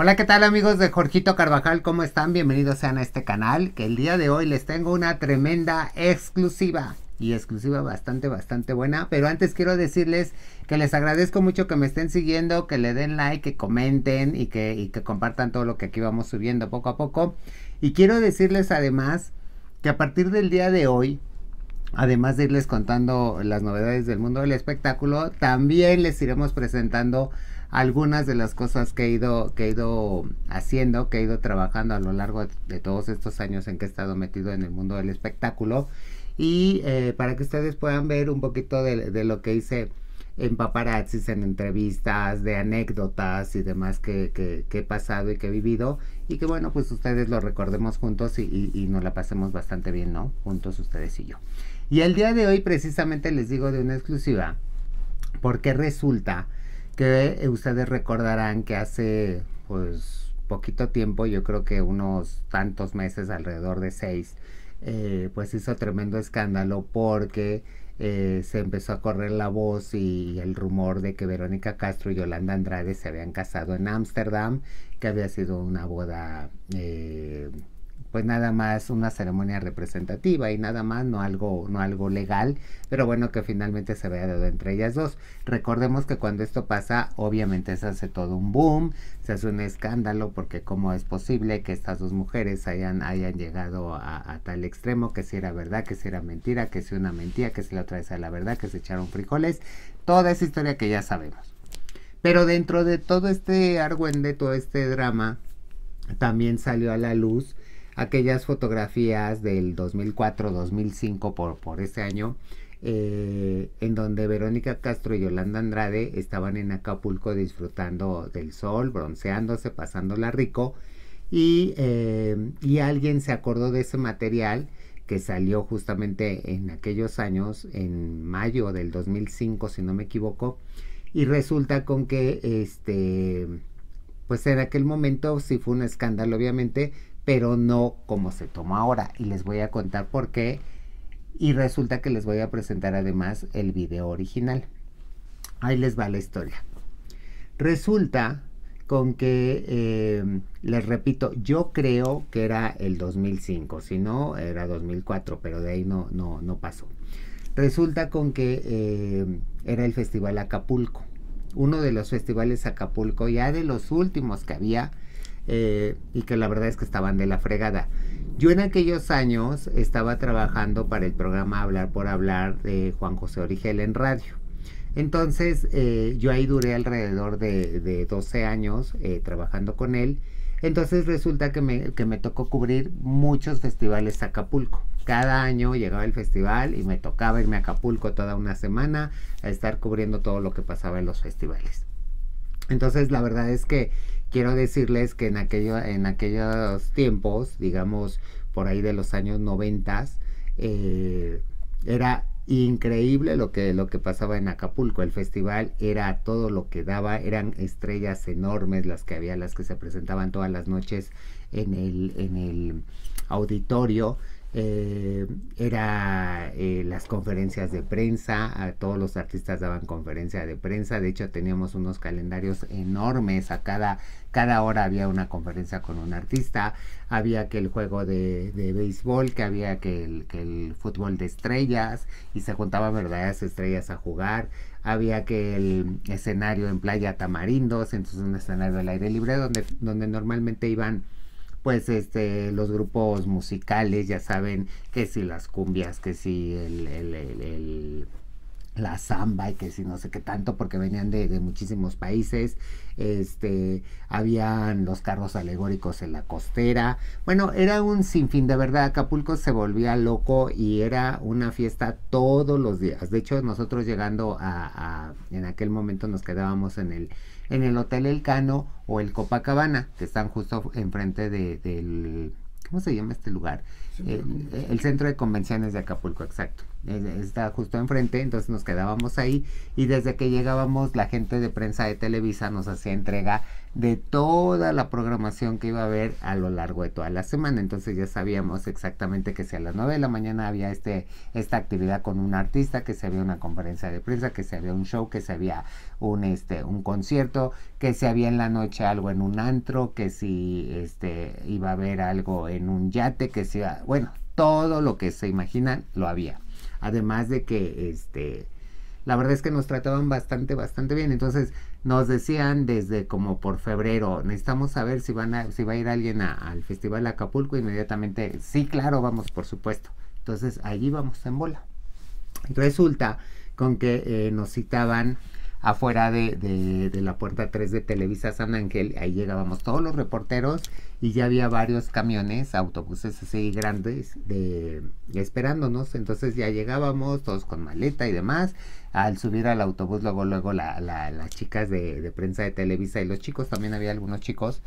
Hola, ¿qué tal amigos de Jorgito Carvajal? ¿Cómo están? Bienvenidos sean a este canal, que el día de hoy les tengo una tremenda exclusiva. Y exclusiva bastante buena. Pero antes quiero decirles que les agradezco mucho que me estén siguiendo, que le den like, que comenten y que compartan todo lo que aquí vamos subiendo poco a poco. Y quiero decirles además que a partir del día de hoy, además de irles contando las novedades del mundo del espectáculo, también les iremos presentando algunas de las cosas que he ido haciendo, que he ido trabajando a lo largo de todos estos años en que he estado metido en el mundo del espectáculo. Y para que ustedes puedan ver un poquito de lo que hice en paparazzis, en entrevistas, de anécdotas y demás que he pasado y que he vivido. Y que bueno, pues ustedes lo recordemos juntos y nos la pasemos bastante bien, ¿no? Juntos ustedes y yo. Y el día de hoy precisamente les digo de una exclusiva, porque resulta que ustedes recordarán que hace pues poquito tiempo, yo creo que unos tantos meses, alrededor de 6, pues hizo tremendo escándalo porque se empezó a correr la voz y el rumor de que Verónica Castro y Yolanda Andrade se habían casado en Ámsterdam, que había sido una boda pues nada más una ceremonia representativa y nada más, no algo legal, pero bueno, que finalmente se había dado entre ellas dos. Recordemos que cuando esto pasa, obviamente se hace todo un boom, se hace un escándalo, porque cómo es posible que estas dos mujeres hayan llegado a tal extremo, que si era verdad, que si era mentira, que si una mentira, que si la otra vez era la verdad, que se echaron frijoles, toda esa historia que ya sabemos. Pero dentro de todo este argüende, todo este drama, también salió a la luz aquellas fotografías del 2004-2005 por ese año, en donde Verónica Castro y Yolanda Andrade estaban en Acapulco disfrutando del sol, bronceándose, pasándola rico, y alguien se acordó de ese material que salió justamente en aquellos años, en mayo del 2005, si no me equivoco, y resulta con que pues en aquel momento sí fue un escándalo, obviamente, pero no como se toma ahora, y les voy a contar por qué. Y resulta que les voy a presentar además el video original. Ahí les va la historia. Resulta con que, les repito, yo creo que era el 2005, si no era 2004, pero de ahí no pasó. Resulta con que era el Festival Acapulco, uno de los festivales Acapulco, ya de los últimos que había, y que la verdad es que estaban de la fregada. Yo en aquellos años estaba trabajando para el programa Hablar por Hablar de Juan José Origel en radio. Entonces yo ahí duré alrededor de 12 años trabajando con él. Entonces resulta que me tocó cubrir muchos festivales Acapulco. Cada año llegaba el festival y me tocaba irme a Acapulco toda una semana a estar cubriendo todo lo que pasaba en los festivales. Entonces la verdad es que quiero decirles que en aquellos tiempos, digamos por ahí de los años 90, era increíble lo que pasaba en Acapulco. El festival era todo lo que daba, eran estrellas enormes las que había, las que se presentaban todas las noches en el auditorio. Las conferencias de prensa, todos los artistas daban conferencia de prensa. De hecho teníamos unos calendarios enormes, a cada hora había una conferencia con un artista, había que el juego de béisbol, que había que el fútbol de estrellas, y se juntaban verdaderas estrellas a jugar, había que el escenario en Playa Tamarindos, entonces un escenario al aire libre donde normalmente iban pues los grupos musicales, ya saben, que si las cumbias, que si la samba, y que si no sé qué tanto, porque venían de muchísimos países. Habían los carros alegóricos en la costera. Bueno, era un sinfín, de verdad. Acapulco se volvía loco y era una fiesta todos los días. De hecho, nosotros llegando en aquel momento nos quedábamos en el Hotel Elcano o el Copacabana, que están justo enfrente del ¿cómo se llama este lugar? El Centro de Convenciones de Acapulco, exacto. está justo enfrente, entonces nos quedábamos ahí y desde que llegábamos la gente de prensa de Televisa nos hacía entrega de toda la programación que iba a haber a lo largo de toda la semana. Entonces ya sabíamos exactamente que si a las 9 de la mañana había esta actividad con un artista, que si había una conferencia de prensa, que si había un show, que si había un concierto, que si había en la noche algo en un antro, que si iba a haber algo en un yate, que si bueno, todo lo que se imaginan lo había. Además de que la verdad es que nos trataban bastante bien. Entonces nos decían desde como por febrero, necesitamos saber si va a ir alguien al Festival Acapulco. Inmediatamente, sí, claro, vamos, por supuesto. Entonces allí vamos en bola. Resulta con que nos citaban afuera de la puerta 3 de Televisa San Ángel. Ahí llegábamos todos los reporteros y ya había varios camiones, autobuses así grandes esperándonos. Entonces ya llegábamos todos con maleta y demás. Al subir al autobús, luego las chicas de prensa de Televisa y los chicos, también había algunos chicos,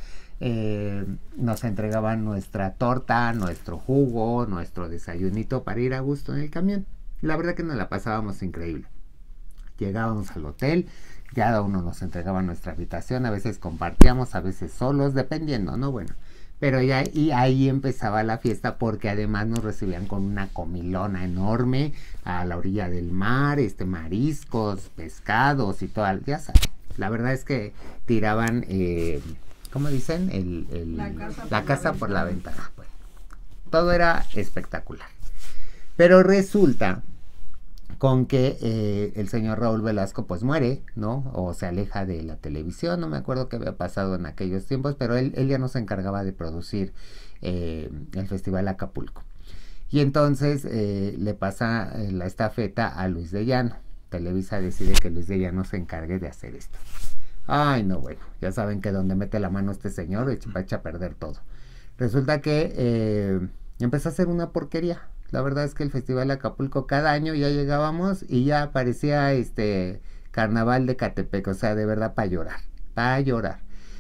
nos entregaban nuestra torta, nuestro jugo, nuestro desayunito para ir a gusto en el camión. La verdad que nos la pasábamos increíble. Llegábamos al hotel, cada uno nos entregaba nuestra habitación, a veces compartíamos, a veces solos, dependiendo, ¿no? Bueno, pero ya y ahí empezaba la fiesta, porque además nos recibían con una comilona enorme a la orilla del mar, mariscos, pescados y todo, ya sabes. La verdad es que tiraban, ¿cómo dicen? La casa por la ventana. Bueno, todo era espectacular. Pero resulta con que el señor Raúl Velasco pues muere, ¿no? O se aleja de la televisión, no me acuerdo qué había pasado en aquellos tiempos, pero él ya no se encargaba de producir el Festival Acapulco. Y entonces le pasa la estafeta a Luis de Llano. Televisa decide que Luis de Llano se encargue de hacer esto. Ay, no, bueno, ya saben que donde mete la mano este señor va a echar a perder todo. Resulta que empezó a hacer una porquería. La verdad es que el Festival Acapulco, cada año ya llegábamos y ya parecía Carnaval de Catepec, o sea, de verdad para llorar.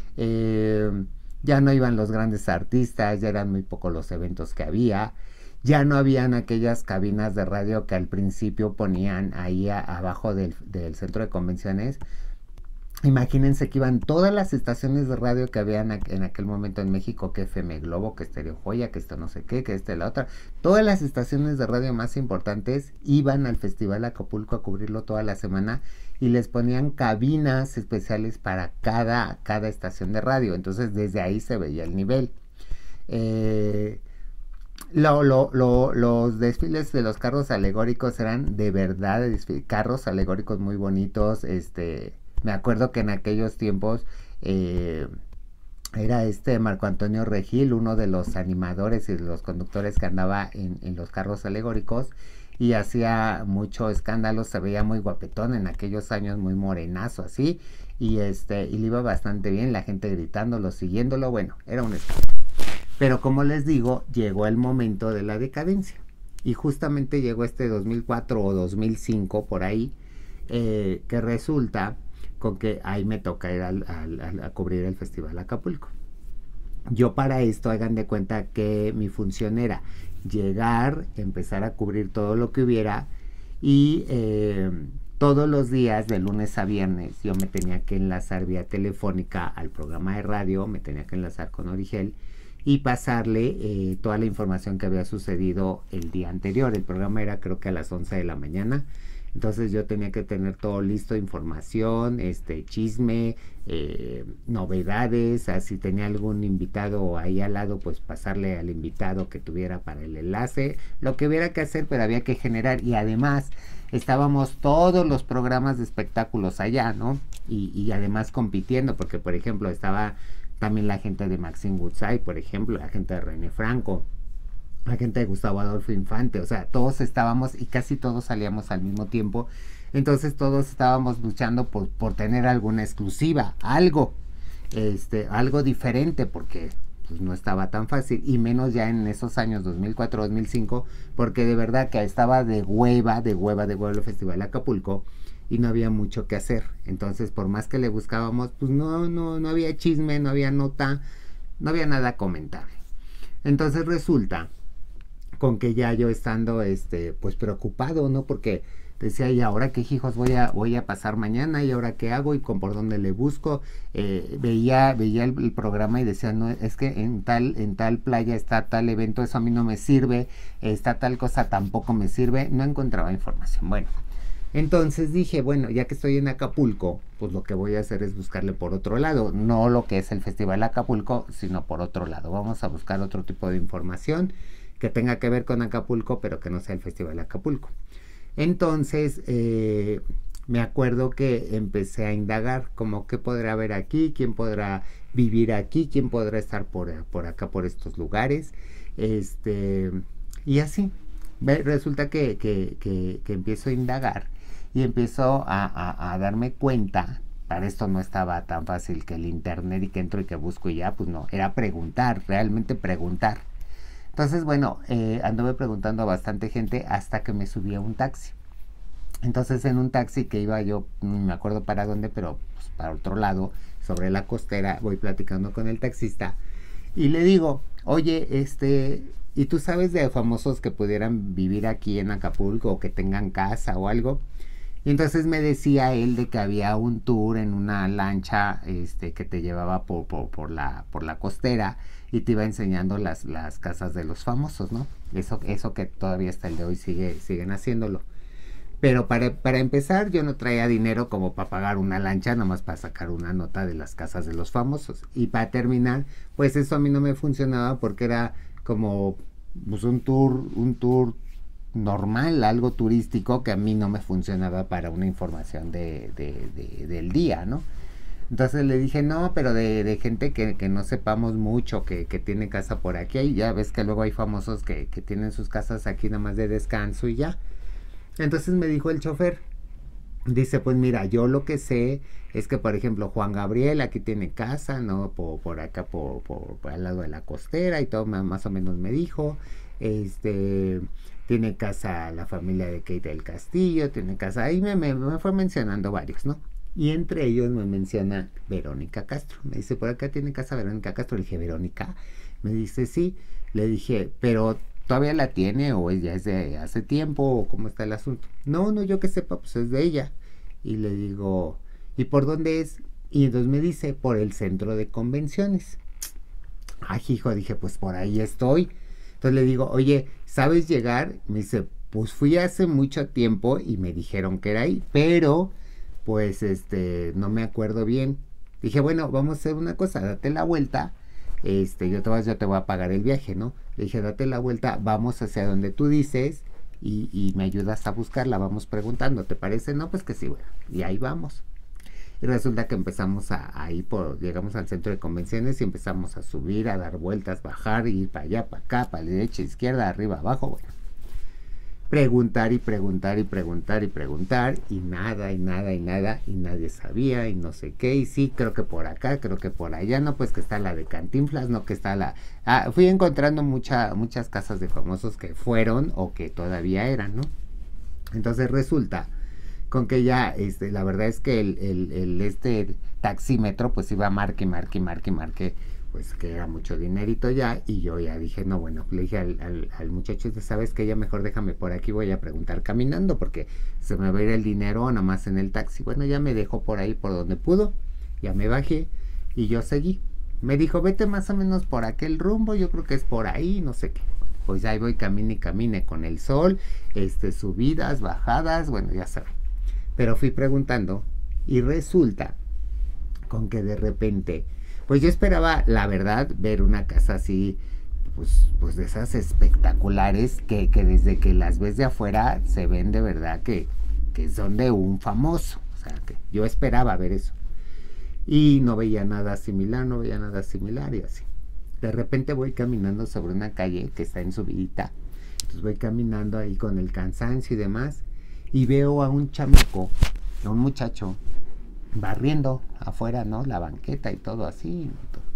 Ya no iban los grandes artistas, ya eran muy pocos los eventos que había, ya no habían aquellas cabinas de radio que al principio ponían ahí abajo del centro de convenciones. Imagínense que iban todas las estaciones de radio que habían en aquel momento en México, que FM Globo, que Estéreo Joya, que esto no sé qué, que la otra. Todas las estaciones de radio más importantes iban al Festival Acapulco a cubrirlo toda la semana y les ponían cabinas especiales para cada estación de radio. Entonces desde ahí se veía el nivel. Los desfiles de los carros alegóricos eran de verdad carros alegóricos muy bonitos. Me acuerdo que en aquellos tiempos era Marco Antonio Regil, uno de los animadores y de los conductores que andaba en los carros alegóricos y hacía mucho escándalo, se veía muy guapetón en aquellos años, muy morenazo así, y le iba bastante bien, la gente gritándolo, siguiéndolo, bueno, era un escándalo. Pero como les digo, llegó el momento de la decadencia y justamente llegó 2004 o 2005 por ahí, que resulta con que ahí me toca ir a cubrir el Festival Acapulco. Yo para esto, hagan de cuenta que mi función era llegar, empezar a cubrir todo lo que hubiera y todos los días, de lunes a viernes, yo me tenía que enlazar vía telefónica al programa de radio, me tenía que enlazar con Origel y pasarle toda la información que había sucedido el día anterior. El programa era creo que a las 11 de la mañana. Entonces yo tenía que tener todo listo, información, chisme, novedades, si tenía algún invitado ahí al lado, pues pasarle al invitado que tuviera para el enlace, lo que hubiera que hacer, pero había que generar. Y además estábamos todos los programas de espectáculos allá, ¿no? Y además compitiendo, porque por ejemplo estaba también la gente de Maxine Woodside, por ejemplo, la gente de René Franco, la gente de Gustavo Adolfo Infante, o sea, todos estábamos y casi todos salíamos al mismo tiempo. Entonces todos estábamos luchando por tener alguna exclusiva, algo diferente, porque pues no estaba tan fácil, y menos ya en esos años 2004, 2005, porque de verdad que estaba de hueva el Festival Acapulco y no había mucho que hacer. Entonces, por más que le buscábamos, pues no había chisme, no había nota, no había nada comentable. Entonces resulta con que ya yo estando, pues preocupado, ¿no? Porque decía, ¿y ahora qué hijos voy a pasar mañana? ¿Y ahora qué hago? ¿Y con por dónde le busco? Veía el programa y decía, no, es que en tal playa está tal evento, eso a mí no me sirve, está tal cosa, tampoco me sirve, no encontraba información. Bueno, entonces dije, bueno, ya que estoy en Acapulco, pues lo que voy a hacer es buscarle por otro lado, no lo que es el Festival Acapulco, sino por otro lado. Vamos a buscar otro tipo de información que tenga que ver con Acapulco, pero que no sea el Festival Acapulco. Entonces, me acuerdo que empecé a indagar, como qué podrá haber aquí, quién podrá vivir aquí, quién podrá estar por acá, por estos lugares, y así. Resulta que empiezo a indagar y empiezo a darme cuenta. Para esto no estaba tan fácil que el internet y que entro y que busco y ya, pues no, era preguntar, realmente preguntar. Entonces, bueno, anduve preguntando a bastante gente hasta que me subí a un taxi. Entonces, en un taxi que iba yo, no me acuerdo para dónde, pero pues, para otro lado, sobre la costera, voy platicando con el taxista y le digo, oye, ¿y tú sabes de famosos que pudieran vivir aquí en Acapulco o que tengan casa o algo? Y entonces me decía él de que había un tour en una lancha que te llevaba por la costera y te iba enseñando las casas de los famosos, ¿no? Eso que todavía hasta el de hoy siguen haciéndolo. Pero para empezar, yo no traía dinero como para pagar una lancha, nada más para sacar una nota de las casas de los famosos. Y para terminar, pues eso a mí no me funcionaba porque era como pues, un tour normal, algo turístico que a mí no me funcionaba para una información del día, ¿no? Entonces le dije, no, pero de gente que no sepamos mucho, que tiene casa por aquí. Y ya ves que luego hay famosos que tienen sus casas aquí nada más de descanso y ya. Entonces me dijo el chofer, dice, pues mira, yo lo que sé es que, por ejemplo, Juan Gabriel aquí tiene casa, ¿no? Por acá, por al lado de la costera y todo, más o menos me dijo. Tiene casa la familia de Kate del Castillo, tiene casa, ahí me fue mencionando varios, ¿no? Y entre ellos me menciona Verónica Castro. Me dice, por acá tiene casa Verónica Castro. Le dije, ¿Verónica? Me dice, sí. Le dije, pero ¿todavía la tiene o ya es de hace tiempo o cómo está el asunto? No, no, yo que sepa, pues es de ella. Y le digo, ¿y por dónde es? Y entonces me dice, por el centro de convenciones. Ay, hijo, dije, pues por ahí estoy. Entonces le digo, oye, ¿sabes llegar? Me dice, pues fui hace mucho tiempo y me dijeron que era ahí, pero pues no me acuerdo bien. Dije, bueno, vamos a hacer una cosa, date la vuelta, yo te voy a pagar el viaje, ¿no? Le dije, date la vuelta, vamos hacia donde tú dices y me ayudas a buscarla, vamos preguntando, ¿te parece? No, pues que sí, bueno, y ahí vamos. Y resulta que empezamos llegamos al centro de convenciones y empezamos a subir, a dar vueltas, bajar, ir para allá, para acá, para la derecha, izquierda, arriba, abajo, bueno. Preguntar y preguntar y preguntar y preguntar y nada y nada y nada y nadie sabía y no sé qué y sí, creo que por acá, creo que por allá, no, pues que está la de Cantinflas, no, que está fui encontrando muchas casas de famosos que fueron o que todavía eran, ¿no? Entonces resulta con que ya, la verdad es que el taxímetro pues iba marque, pues que era mucho dinerito ya, y yo ya dije, no, bueno, le dije al muchacho, ¿sabes qué? Ya mejor déjame por aquí, voy a preguntar caminando, porque se me va a ir el dinero nada más en el taxi. Bueno, ya me dejó por ahí por donde pudo, ya me bajé, y yo seguí. Me dijo, vete más o menos por aquel rumbo, yo creo que es por ahí, no sé qué. Pues ahí voy, camine y camine con el sol, subidas, bajadas, bueno, ya saben. Pero fui preguntando y resulta con que de repente, pues yo esperaba, la verdad, ver una casa así, pues de esas espectaculares que desde que las ves de afuera se ven de verdad que son de un famoso. O sea, que yo esperaba ver eso. Y no veía nada similar, y así. De repente voy caminando sobre una calle que está en subidita. Entonces voy caminando ahí con el cansancio y demás. Y veo a un chamaco, a un muchacho, barriendo afuera, ¿no? La banqueta y todo así.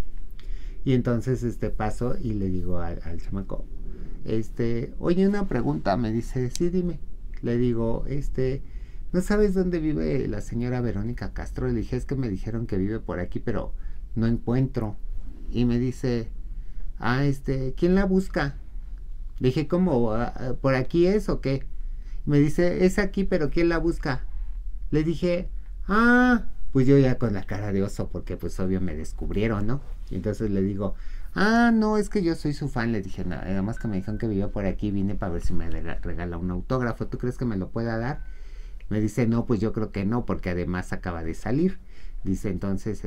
Y entonces paso y le digo al chamaco, oye, una pregunta. Me dice, sí, dime. Le digo, ¿no sabes dónde vive la señora Verónica Castro? Le dije, es que me dijeron que vive por aquí, pero no encuentro. Y me dice, ¿quién la busca? Le dije, ¿cómo? ¿Por aquí es o qué? Me dice, es aquí, pero ¿quién la busca? Le dije, ah, pues yo ya con la cara de oso, porque pues obvio me descubrieron, ¿no? Y entonces le digo, ah, no, es que yo soy su fan. Le dije, nada más que me dijeron que vivía por aquí, vine para ver si me regala un autógrafo. ¿Tú crees que me lo pueda dar? Me dice, no, pues yo creo que no, porque además acaba de salir. Dice, entonces,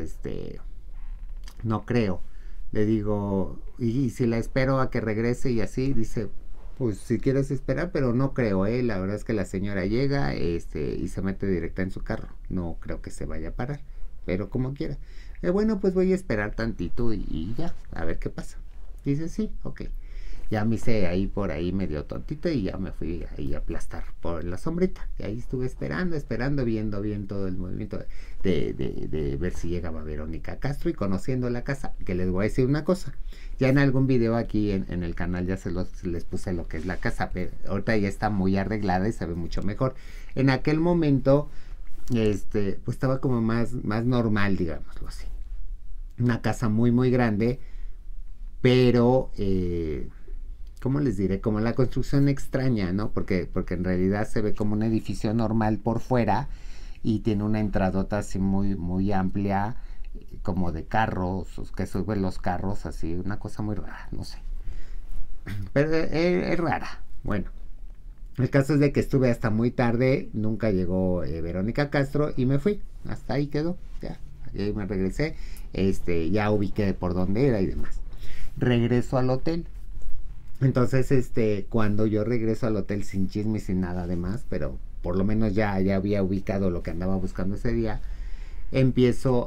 no creo. Le digo, y si la espero a que regrese y así, dice, pues si quieres esperar, pero no creo, la verdad es que la señora llega, y se mete directa en su carro, no creo que se vaya a parar, pero como quiera. Bueno, pues voy a esperar tantito y ya, a ver qué pasa. Dice, sí, ok. Ya me hice ahí por ahí medio tontito y ya me fui ahí a aplastar por la sombrita. Y ahí estuve esperando, viendo bien todo el movimiento de ver si llegaba Verónica Castro y conociendo la casa. Que les voy a decir una cosa. Ya en algún video aquí en el canal ya les puse lo que es la casa, pero ahorita ya está muy arreglada y se ve mucho mejor. En aquel momento, pues estaba como más normal, digámoslo así. Una casa muy, muy grande, pero... ¿cómo les diré? Como la construcción extraña, ¿no? Porque en realidad se ve como un edificio normal por fuera y tiene una entradota así muy, muy amplia, como de carros, que suben los carros, así, una cosa muy rara, no sé. Pero es rara. Bueno, el caso es de que estuve hasta muy tarde, nunca llegó Verónica Castro y me fui. Hasta ahí quedó, ya. Ahí me regresé, ya ubiqué por dónde era y demás. Regreso al hotel. Entonces, cuando yo regreso al hotel sin chisme y sin nada de más, pero por lo menos ya había ubicado lo que andaba buscando ese día, empiezo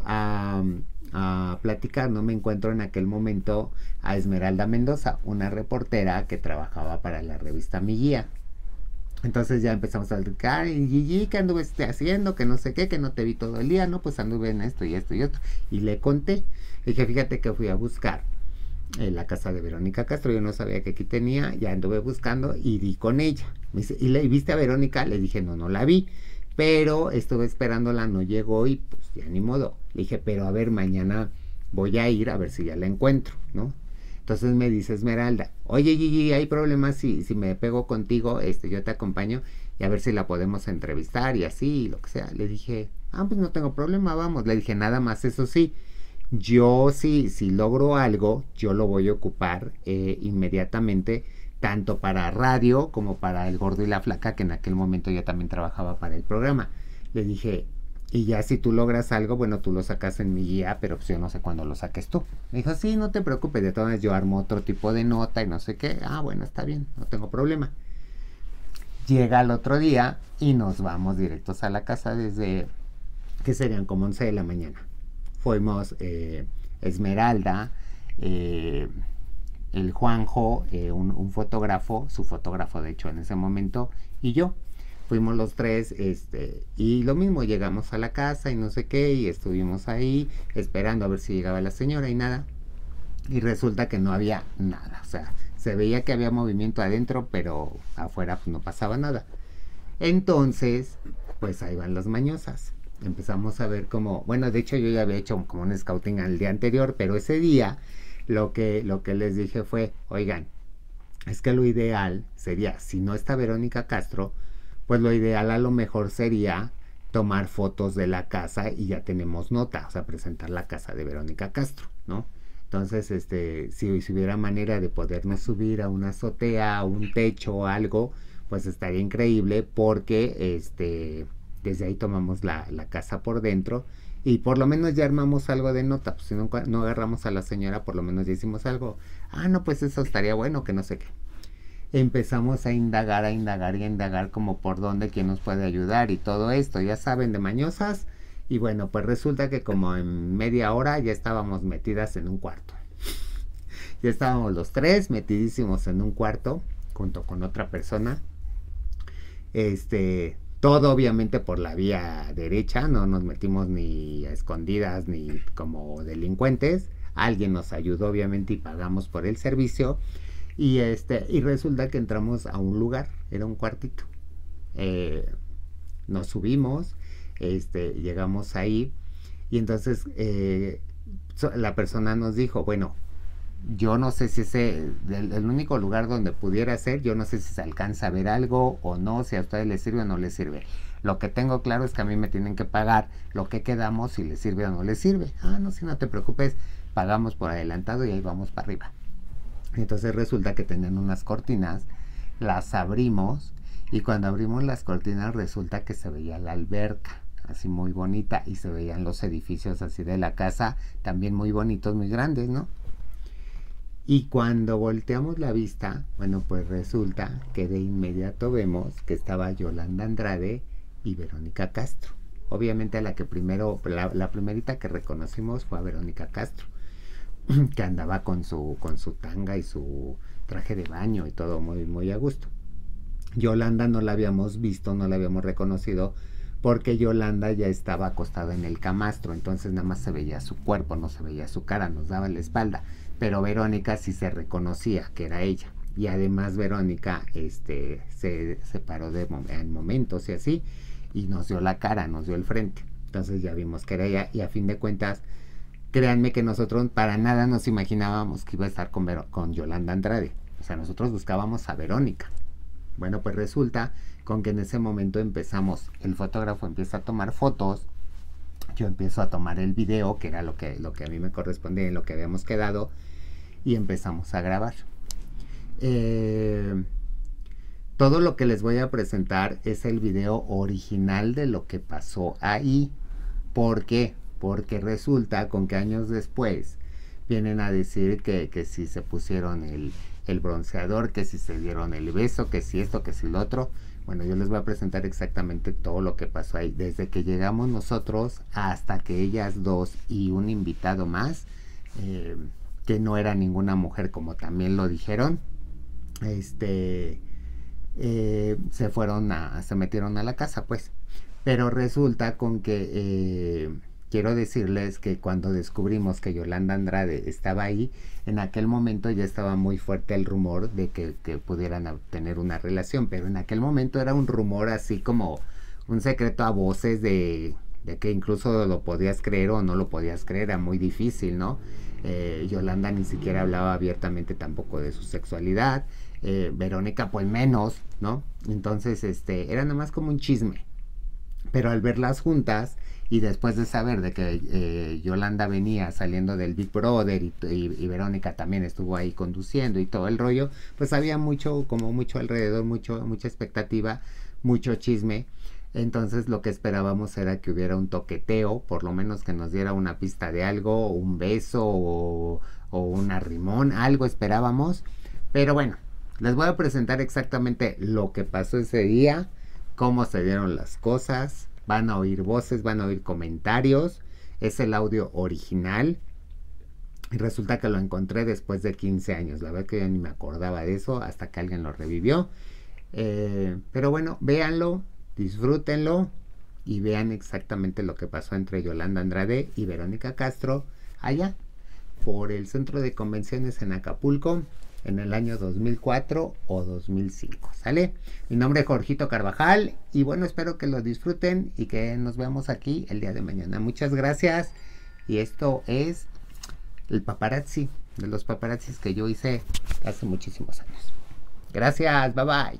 a platicar, ¿no? Me encuentro en aquel momento a Esmeralda Mendoza, una reportera que trabajaba para la revista Mi Guía. Entonces ya empezamos a platicar, y Gigi, ¿qué anduve haciendo? Que no sé qué, que no te vi todo el día, no, pues anduve en esto y esto y otro. Y le conté, le dije, fíjate que fui a buscar en la casa de Verónica Castro, yo no sabía que aquí tenía, ya anduve buscando y di con ella. Me dice, ¿y viste a Verónica? Le dije, no la vi, pero estuve esperándola, no llegó y pues ya ni modo. Le dije, pero a ver, mañana voy a ir a ver si ya la encuentro, ¿no? Entonces me dice Esmeralda, oye Gigi, hay problemas si me pego contigo, yo te acompaño y a ver si la podemos entrevistar y así, lo que sea. Le dije, pues no tengo problema, vamos. Le dije, nada más, eso sí, yo si logro algo, yo lo voy a ocupar inmediatamente, tanto para radio como para El Gordo y la Flaca, que en aquel momento ya también trabajaba para el programa. Le dije, y ya si tú logras algo, bueno, tú lo sacas en Mi Guía, pero pues yo no sé cuándo lo saques tú. Me dijo, sí, no te preocupes, de todas maneras yo armo otro tipo de nota y no sé qué. Bueno, está bien, no tengo problema. Llega el otro día y nos vamos directos a la casa desde, que serían como 11 de la mañana. Fuimos Esmeralda, el Juanjo, un fotógrafo, su fotógrafo de hecho en ese momento, y yo. Fuimos los tres, y lo mismo, llegamos a la casa y no sé qué, y estuvimos ahí esperando a ver si llegaba la señora y nada. Y resulta que no había nada, o sea, se veía que había movimiento adentro, pero afuera pues, no pasaba nada. Entonces, pues ahí van las mañosas. Empezamos a ver como, bueno, de hecho yo ya había hecho como un scouting al día anterior, pero ese día lo que les dije fue, oigan, es que lo ideal sería, si no está Verónica Castro, pues lo ideal a lo mejor sería tomar fotos de la casa y ya tenemos nota, o sea, presentar la casa de Verónica Castro, ¿no? Entonces, si hubiera manera de podernos subir a una azotea, a un techo o algo, pues estaría increíble porque, desde ahí tomamos la casa por dentro y por lo menos ya armamos algo de nota, pues si no agarramos a la señora, por lo menos ya hicimos algo. No, pues eso estaría bueno, que no sé qué. Empezamos a indagar y a indagar como por dónde, quién nos puede ayudar y todo esto, ya saben, de mañosas. Y bueno, pues resulta que como en media hora ya estábamos metidas en un cuarto. Ya estábamos los tres metidísimos en un cuarto, junto con otra persona. Todo obviamente por la vía derecha, no nos metimos ni a escondidas ni como delincuentes. Alguien nos ayudó obviamente y pagamos por el servicio. Y resulta que entramos a un lugar, era un cuartito. Nos subimos, llegamos ahí y entonces la persona nos dijo, bueno, Yo no sé si ese, el único lugar donde pudiera ser, yo no sé si se alcanza a ver algo o no, si a ustedes les sirve o no les sirve. Lo que tengo claro es que a mí me tienen que pagar lo que quedamos, si les sirve o no les sirve. Ah, no, si no te preocupes, pagamos por adelantado y ahí vamos para arriba. Entonces resulta que tenían unas cortinas, las abrimos y cuando abrimos las cortinas resulta que se veía la alberca, así muy bonita, y se veían los edificios así de la casa, también muy bonitos, muy grandes, ¿no? Y cuando volteamos la vista, bueno, pues resulta que de inmediato vemos que estaba Yolanda Andrade y Verónica Castro. Obviamente la que primero, la primerita que reconocimos fue a Verónica Castro, que andaba con su tanga y su traje de baño y todo muy, muy a gusto. Yolanda no la habíamos visto, no la habíamos reconocido, porque Yolanda ya estaba acostada en el camastro, entonces nada más se veía su cuerpo, no se veía su cara, nos daba la espalda, pero Verónica sí se reconocía que era ella, y además Verónica se paró en momentos y así, y nos dio la cara, nos dio el frente, entonces ya vimos que era ella, y a fin de cuentas, créanme que nosotros para nada nos imaginábamos que iba a estar con Yolanda Andrade, o sea, nosotros buscábamos a Verónica. Bueno, pues resulta con que en ese momento empezamos, el fotógrafo empieza a tomar fotos, yo empiezo a tomar el video, que era lo que a mí me correspondía, en lo que habíamos quedado, y empezamos a grabar. Todo lo que les voy a presentar es el video original de lo que pasó ahí. ¿Por qué? Porque resulta con que años después vienen a decir que si se pusieron el bronceador, que si se dieron el beso, que si esto, que si lo otro. Bueno, yo les voy a presentar exactamente todo lo que pasó ahí, desde que llegamos nosotros hasta que ellas dos y un invitado más, que no era ninguna mujer como también lo dijeron, se metieron a la casa, pues. Pero resulta con que quiero decirles que cuando descubrimos que Yolanda Andrade estaba ahí, en aquel momento ya estaba muy fuerte el rumor de que pudieran tener una relación, pero en aquel momento era un rumor así como un secreto a voces de que incluso lo podías creer o no lo podías creer, era muy difícil, ¿no? Yolanda ni siquiera hablaba abiertamente tampoco de su sexualidad, Verónica pues menos, ¿no? Entonces era nada más como un chisme, pero al verlas juntas y después de saber de que Yolanda venía saliendo del Big Brother y Verónica también estuvo ahí conduciendo y todo el rollo, pues había mucho alrededor, mucha expectativa, mucho chisme. Entonces lo que esperábamos era que hubiera un toqueteo, por lo menos que nos diera una pista de algo, un beso o un arrimón, algo esperábamos. Pero bueno, les voy a presentar exactamente lo que pasó ese día, cómo se dieron las cosas. Van a oír voces, van a oír comentarios. Es el audio original. Y resulta que lo encontré después de 15 años. La verdad que yo ni me acordaba de eso hasta que alguien lo revivió. Pero bueno, véanlo, disfrútenlo y vean exactamente lo que pasó entre Yolanda Andrade y Verónica Castro allá por el Centro de Convenciones en Acapulco en el año 2004 o 2005, ¿sale? Mi nombre es Jorgito Carvajal y bueno, espero que lo disfruten y que nos veamos aquí el día de mañana. Muchas gracias y esto es el paparazzi, de los paparazzis que yo hice hace muchísimos años. Gracias, bye bye.